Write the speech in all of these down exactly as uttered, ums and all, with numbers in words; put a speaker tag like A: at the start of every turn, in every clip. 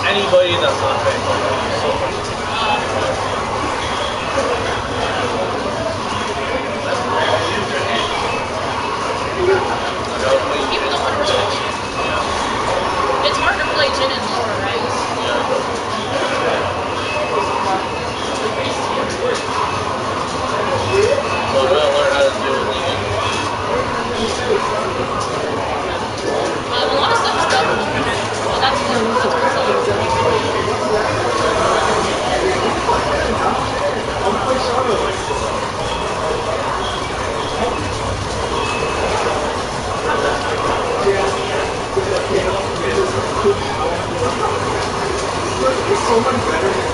A: anybody that's not paying. So
B: it's hard to play Jin and Laura, right?
A: yeah. So I gotta learn how to do it.
B: Um, a lot of stuff is double. Well, that's the that's
C: It's so much better than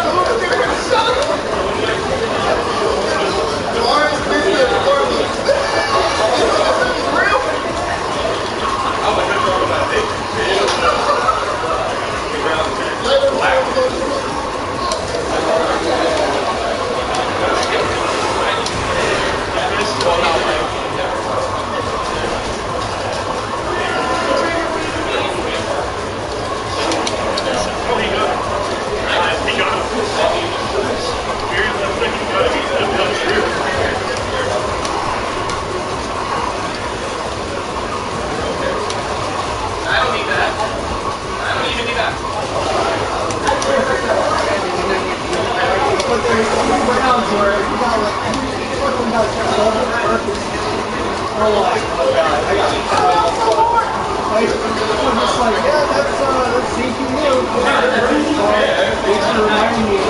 D: Lawrence Bishop,
C: just like, yeah, that's, uh, that's C P U. Thanks for reminding me of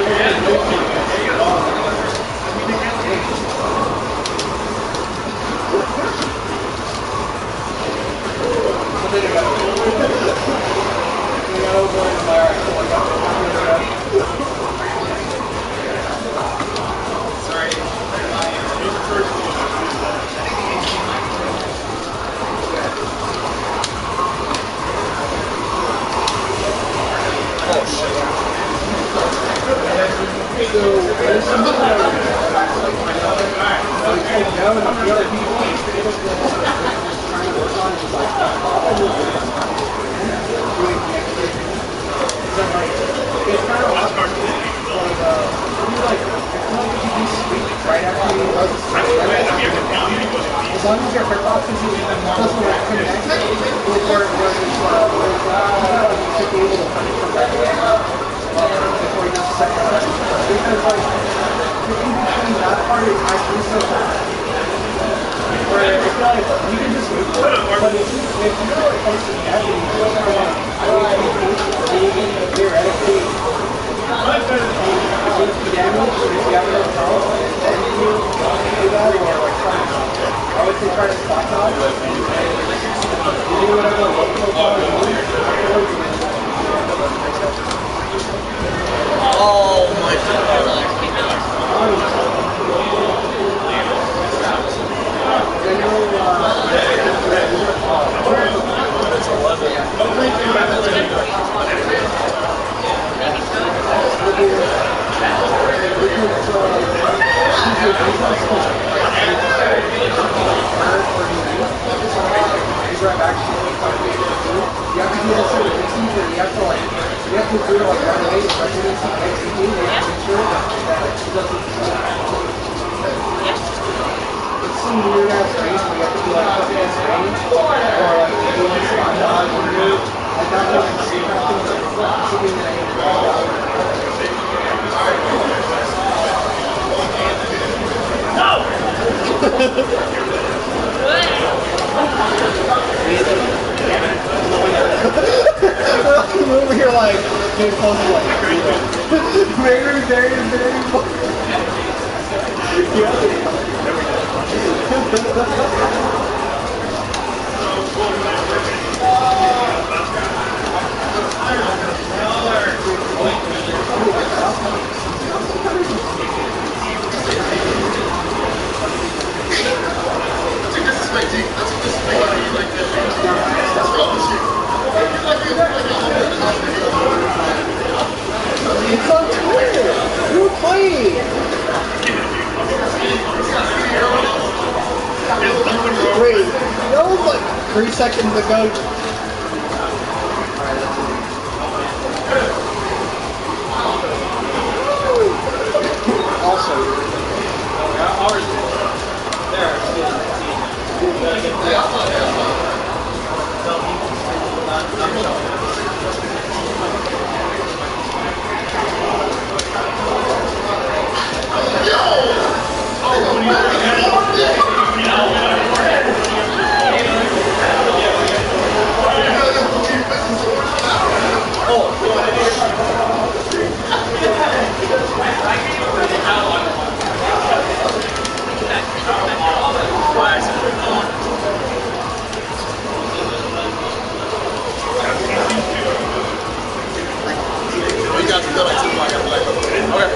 C: as long as your Firefox doesn't like connect with where it was, uh, you should be able to punch from that way before you just set it up. Because like the in between that part is actually so fast. Where I feel like you can just move it, but if you if you go like close to the edge and you feel like theoretically damage if you have no health, then you do that or like try to I would say try to stock out and you do whatever low profile you need.
A: Oh my god. That's eleven.
C: You have to do this sort of distance where you have to like, you have to do it like right away, especially when you execute, you have to make sure that it doesn't it's some weird ass range where you have to do like fucking this range, or like do like spot dodge and do like that kind of thing, like something that you I'm over here like, getting close to like, very, very, very It's on Twitter! You were playing! Wait, that was like three seconds ago. Also,
A: We got to go like two blocks. Okay.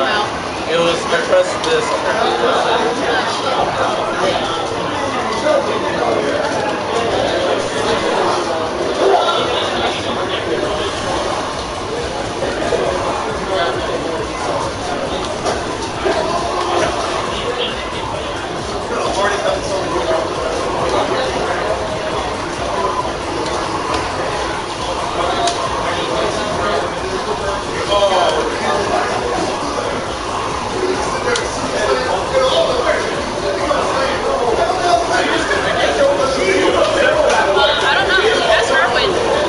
B: out?
A: It was, I pressed this.
B: I don't know. That's her win.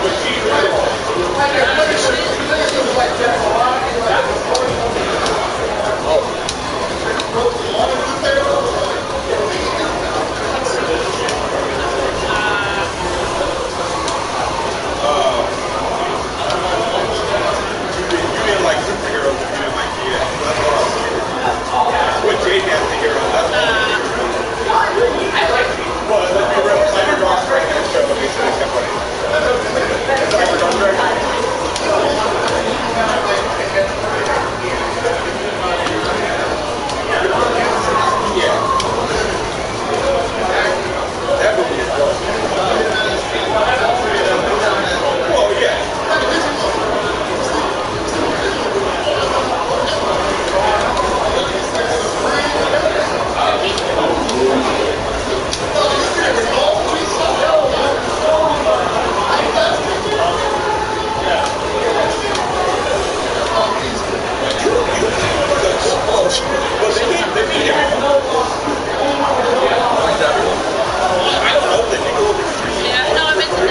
B: Yeah, no, I meant to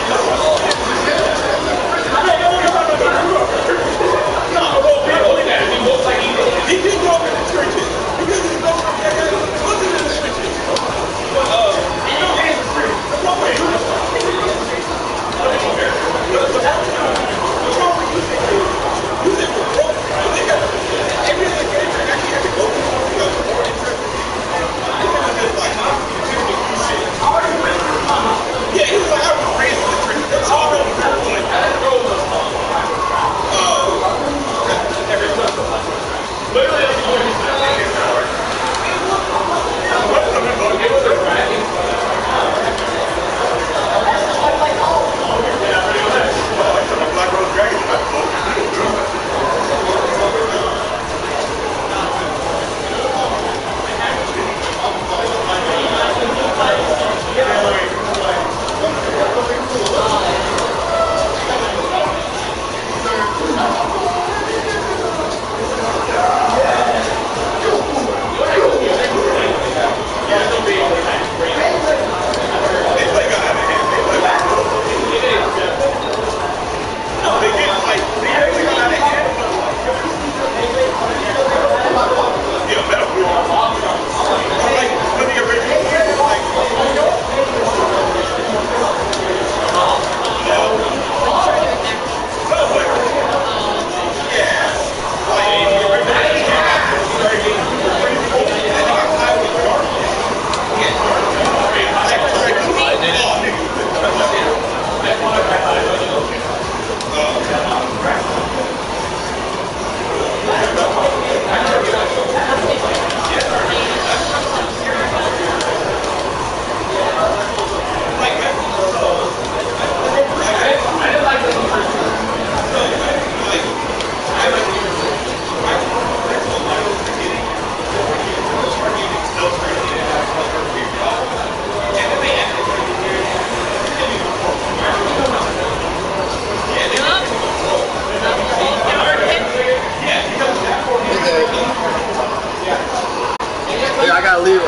B: know.
A: I gotta leave.